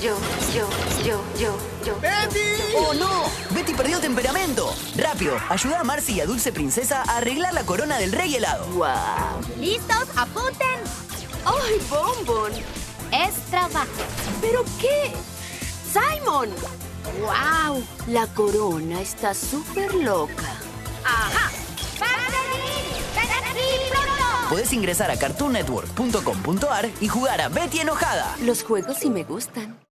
yo. ¡Betty! ¡Oh, no! ¡Betty perdió temperamento! Rápido, ayuda a Marcy y a Dulce Princesa a arreglar la corona del rey helado. ¡Wow! ¿Listos? ¡Apunten! ¡Ay, Bonbon! Es trabajo. ¿Pero qué? ¡Simon! ¡Wow! La corona está súper loca. ¡Ajá! ¡Para venir! ¡Ven aquí pronto! Puedes ingresar a cartoonnetwork.com.ar y jugar a Betty enojada. Los juegos sí me gustan.